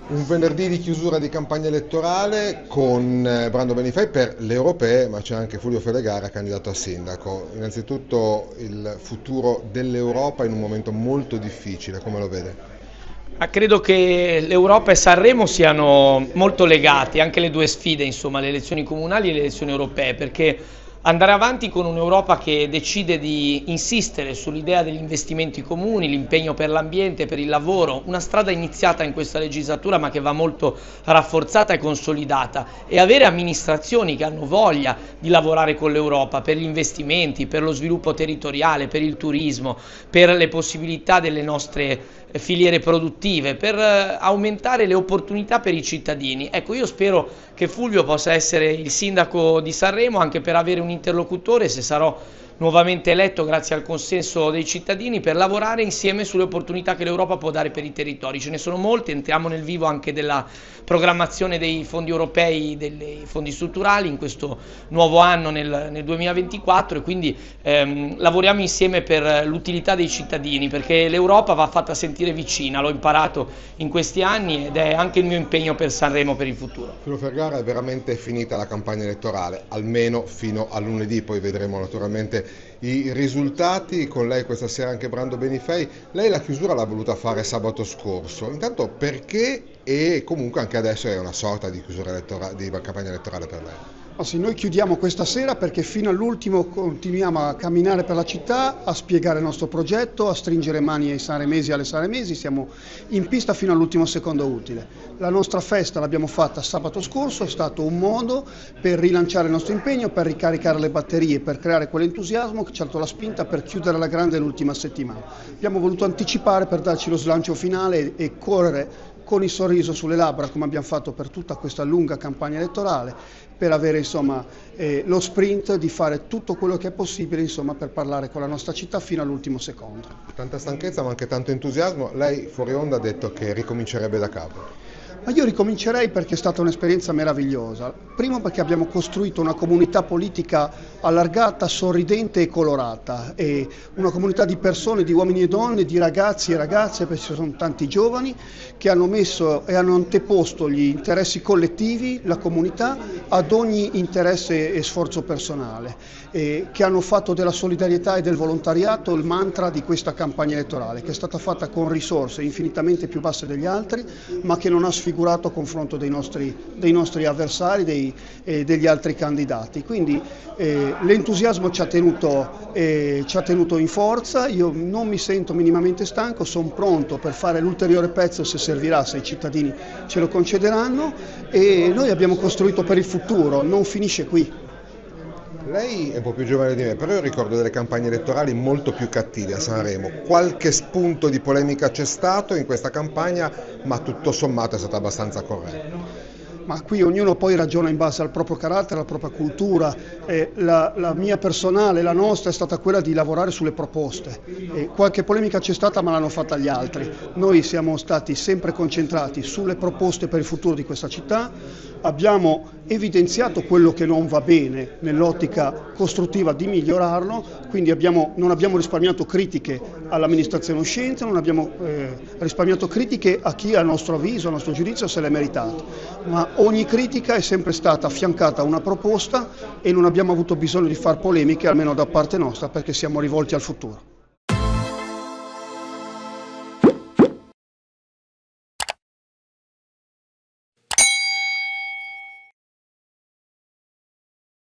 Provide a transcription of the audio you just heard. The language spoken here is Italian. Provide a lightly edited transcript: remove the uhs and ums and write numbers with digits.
Un venerdì di chiusura di campagna elettorale con Brando Benifei per le europee, ma c'è anche Fulvio Felegara, candidato a sindaco. Innanzitutto il futuro dell'Europa in un momento molto difficile, come lo vede? Ma credo che l'Europa e Sanremo siano molto legati, anche le due sfide, insomma, le elezioni comunali e le elezioni europee, perché andare avanti con un'Europa che decide di insistere sull'idea degli investimenti comuni, l'impegno per l'ambiente, per il lavoro, una strada iniziata in questa legislatura ma che va molto rafforzata e consolidata, e avere amministrazioni che hanno voglia di lavorare con l'Europa per gli investimenti, per lo sviluppo territoriale, per il turismo, per le possibilità delle nostre filiere produttive, per aumentare le opportunità per i cittadini. Ecco, io spero che Fulvio possa essere il sindaco di Sanremo anche per avere un interlocutore, se sarò nuovamente eletto grazie al consenso dei cittadini, per lavorare insieme sulle opportunità che l'Europa può dare per i territori. Ce ne sono molte, entriamo nel vivo anche della programmazione dei fondi europei, dei fondi strutturali in questo nuovo anno nel 2024, e quindi lavoriamo insieme per l'utilità dei cittadini, perché l'Europa va fatta sentire vicina, l'ho imparato in questi anni ed è anche il mio impegno per Sanremo per il futuro. Fulvio Felegara, è veramente finita la campagna elettorale, almeno fino a lunedì, poi vedremo naturalmente i risultati. Con lei questa sera anche Brando Benifei. Lei la chiusura l'ha voluta fare sabato scorso, intanto perché, e comunque anche adesso è una sorta di chiusura di campagna elettorale per lei? Ma sì, noi chiudiamo questa sera perché fino all'ultimo continuiamo a camminare per la città, a spiegare il nostro progetto, a stringere mani ai sanremesi e alle sanremesi, siamo in pista fino all'ultimo secondo utile. La nostra festa l'abbiamo fatta sabato scorso, è stato un modo per rilanciare il nostro impegno, per ricaricare le batterie, per creare quell'entusiasmo che ci ha dato la spinta per chiudere alla grande l'ultima settimana. Abbiamo voluto anticipare per darci lo slancio finale e correre con il sorriso sulle labbra, come abbiamo fatto per tutta questa lunga campagna elettorale, per avere lo sprint di fare tutto quello che è possibile per parlare con la nostra città fino all'ultimo secondo. Tanta stanchezza ma anche tanto entusiasmo. Lei fuori onda ha detto che ricomincerebbe da capo. Ma io ricomincerei perché è stata un'esperienza meravigliosa. Primo perché abbiamo costruito una comunità politica allargata, sorridente e colorata, e una comunità di persone, di uomini e donne, di ragazzi e ragazze, perché ci sono tanti giovani che hanno messo e hanno anteposto gli interessi collettivi, la comunità, ad ogni interesse e sforzo personale, e che hanno fatto della solidarietà e del volontariato il mantra di questa campagna elettorale, che è stata fatta con risorse infinitamente più basse degli altri, ma che non ha sfigurato a confronto dei nostri avversari, degli altri candidati. Quindi l'entusiasmo ci ha tenuto in forza. Io non mi sento minimamente stanco, sono pronto per fare l'ulteriore pezzo se servirà, se i cittadini ce lo concederanno, e noi abbiamo costruito per il futuro, non finisce qui. Lei è un po' più giovane di me, però io ricordo delle campagne elettorali molto più cattive a Sanremo. Qualche spunto di polemica c'è stato in questa campagna, ma tutto sommato è stata abbastanza corretta. Ma qui ognuno poi ragiona in base al proprio carattere, alla propria cultura. La mia personale, la nostra, è stata quella di lavorare sulle proposte. Qualche polemica c'è stata, ma l'hanno fatta gli altri. Noi siamo stati sempre concentrati sulle proposte per il futuro di questa città, abbiamo evidenziato quello che non va bene nell'ottica costruttiva di migliorarlo, quindi non abbiamo risparmiato critiche all'amministrazione uscente, non abbiamo risparmiato critiche a chi a nostro avviso, a nostro giudizio se l'è meritato, ma ogni critica è sempre stata affiancata a una proposta e non abbiamo avuto bisogno di fare polemiche, almeno da parte nostra, perché siamo rivolti al futuro.